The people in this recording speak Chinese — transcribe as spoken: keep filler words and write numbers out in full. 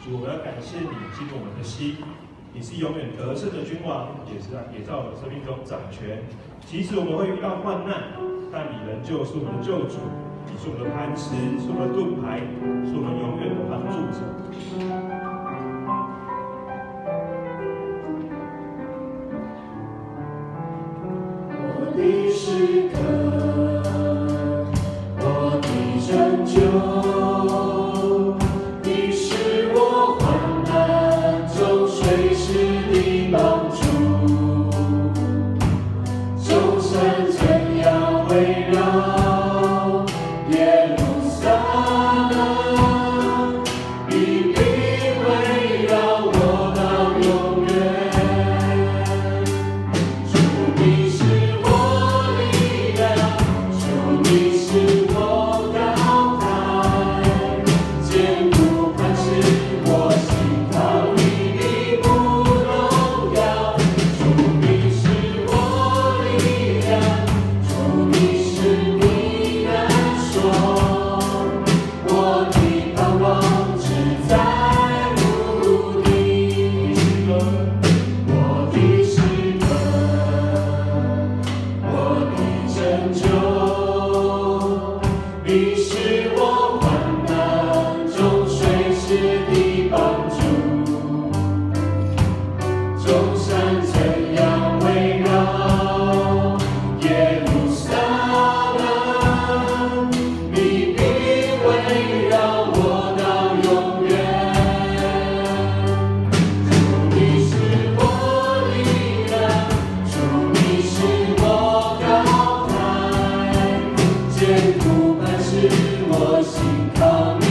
主，我们要感谢你激动我们的心。你是永远得胜的君王，也是也在我们生命中掌权。即使我们会遇到患难，但你仍旧是我们的救主，你是我们的磐石，是我们的盾牌，是我们永远的帮助者。 我的诗歌，我的拯救。 坚固磐石，我心靠你。